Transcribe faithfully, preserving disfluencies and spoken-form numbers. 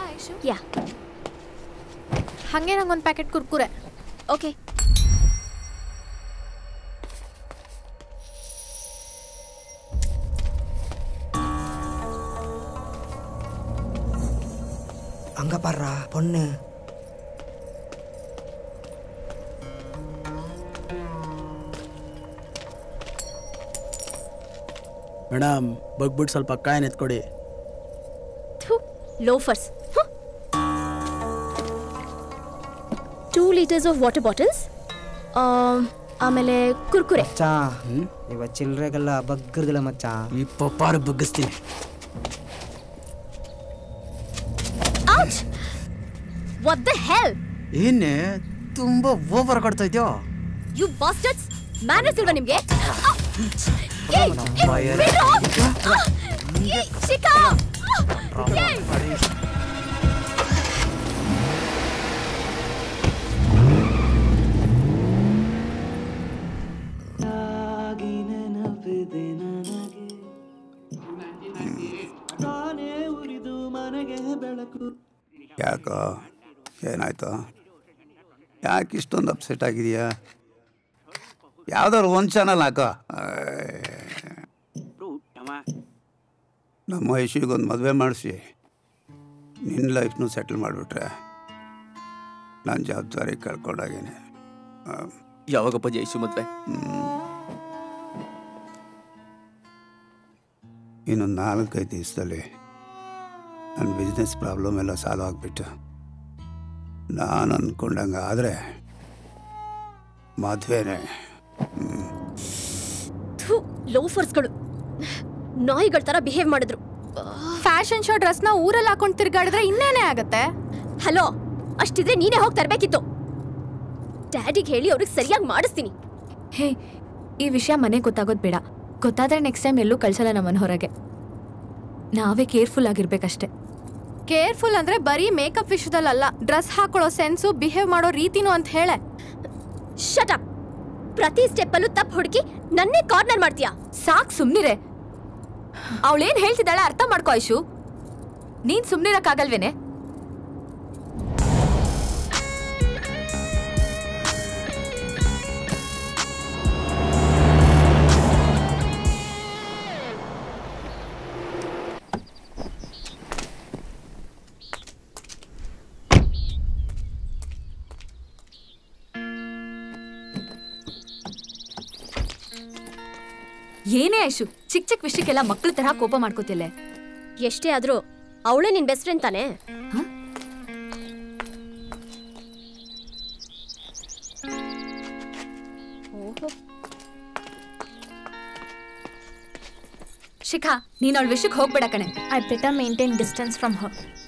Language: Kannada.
ಐಶು? ಯಾ. ಹಾಗೆ ನಂಗೊಂದು ಪ್ಯಾಕೆಟ್ ಕುರ್ಕುರೆ. ಓಕೆ. அங்க பாருடா பொண்ணு. ಮೇಡಮ್ ಬಗ್ಬಿಟ್ಟು ಸ್ವಲ್ಪ ಕಾಯಿನ್ ಎತ್ಕೊಡಿ. Loafers. Two liters of water bottles, ಆಮೇಲೆ ಕುರ್ಕುರೆ. ಮಚ್ಚಾ ಇವ ಚಿಲ್ಲರೆಗೆಲ್ಲ ಬಗ್ಗರ್ದಿಲ್ಲ ಮಚ್ಚಾ. ಈ ಪಪ್ಪಾರು ಬಗ್ಗಿಸ್ತೀನಿ. ಔಚ್! What the hell? ಏನೇ ತುಂಬಾ ಓವರ್ ಕೊಡ್ತಾ ಇದೆಯೋ. ಯು ಬಾಸ್ಟರ್ಡ್ಸ್, ಮ್ಯಾನರ್ಸ್ ಇಲ್ವಾ ನಿಮ್ಗೆ? ಶಿಖಾ! ಯಾಕೋ ಏನಾಯ್ತು? ಯಾಕೆ ಇಷ್ಟೊಂದು ಅಪ್ಸೆಟ್ ಆಗಿದೆಯಾ? ಯಾವ್ದಾದ್ರು ಒಂದು ಚಾನಲ್ ಹಾಕೋ. ನಮ್ಮ ಐಶುಗೊಂದು ಮದುವೆ ಮಾಡಿಸಿ ನಿನ್ನ ಲೈಫ್ನು ಸೆಟಲ್ ಮಾಡಿಬಿಟ್ರೆ ನಾನು ಜವಾಬ್ದಾರಿ ಕಳ್ಕೊಂಡಾಗೇನೆ. ಯಾವಾಗಪ್ಪ ಐಶು ಮದುವೆ? ಇನ್ನೊಂದು ನಾಲ್ಕೈದು ದಿವಸದಲ್ಲಿ ನನ್ನ ಬಿಸ್ನೆಸ್ ಪ್ರಾಬ್ಲಮ್ ಎಲ್ಲ ಸಾಲ್ವ್ ಆಗಿಬಿಟ್ಟು ನಾನು ಅಂದ್ಕೊಂಡಂಗೆ ಆದರೆ ಮದುವೆನೇ. ಲೋಫರ್ಸ್ಗಳು ನಾಯಿಗಳ ತರ ಬಿಹೇವ್ ಮಾಡಿದ್ರು. ಫ್ಯಾಷನ್ ಶೋ ಡ್ರೆಸ್ನ ಊರಲ್ಲಿ ಹಾಕೊಂಡು ತಿರ್ಗಾಡಿದ್ರೆ ಇನ್ನೇನೇ ಆಗತ್ತೆ? ಹಲೋ, ಅಷ್ಟಿದ್ರೆ ನೀನೇ ಹೋಗಿ ತರಬೇಕಿತ್ತು. ಡ್ಯಾಡಿಗೆ ಹೇಳಿ ಅವ್ರಿಗೆ ಸರಿಯಾಗಿ ಮಾಡಿಸ್ತೀನಿ. ಹೇ, ಈ ವಿಷಯ ಮನೆಗೆ ಗೊತ್ತಾಗೋದು ಬೇಡ. ಗೊತ್ತಾದ್ರೆ ನೆಕ್ಸ್ಟ್ ಟೈಮ್ ಎಲ್ಲೂ ಕಳ್ಸಲ್ಲ ನಮ್ಮನ್ನ ಹೊರಗೆ. ನಾವೇ ಕೇರ್ಫುಲ್ ಆಗಿರ್ಬೇಕಷ್ಟೆ. ಕೇರ್ಫುಲ್ ಅಂದ್ರೆ ಬರೀ ಮೇಕಪ್ ವಿಷಯದಲ್ಲ, ಡ್ರೆಸ್ ಹಾಕೊಳ್ಳೋ ಸೆನ್ಸು, ಬಿಹೇವ್ ಮಾಡೋ ರೀತಿನೂ ಅಂತ ಹೇಳೆ. Shut up! ಪ್ರತಿ ಸ್ಟೆಪ್ಪಲ್ಲೂ ತಪ್ಪು ಹುಡುಕಿ ನನ್ನೇ ಕಾರ್ನರ್ ಮಾಡ್ತೀಯಾ? ಸಾಕ್ ಸುಮ್ನಿರೆ. ಅವಳೇನ್ ಹೇಳ್ತಿದ್ದಾಳೆ ಅರ್ಥ ಮಾಡ್ಕೋ ಐಶು. ನೀನ್ ಸುಮ್ನಿರಕ್ಕಾಗಲ್ವೇನೆ? ಏನೇ ಐಶು, ಚಿಕ್ಕ ಚಿಕ್ಕ ವಿಷಯಕ್ಕೆಲ್ಲ ಮಕ್ಳ ತರ ಕೋಪ ಮಾಡ್ಕೋತಿಲ್ಲ. ಎಷ್ಟೇ ಆದ್ರೂ ಅವಳೇ ನಿನ್ ಬೆಸ್ಟ್ ಫ್ರೆಂಡ್ ತಾನೆ. ಶಿಖಾ, ನೀನ್ ಅವಳ ವಿಷಯಕ್ಕೆ ಹೋಗ್ಬೇಡ ಕಣೆ. I better maintain distance from Har.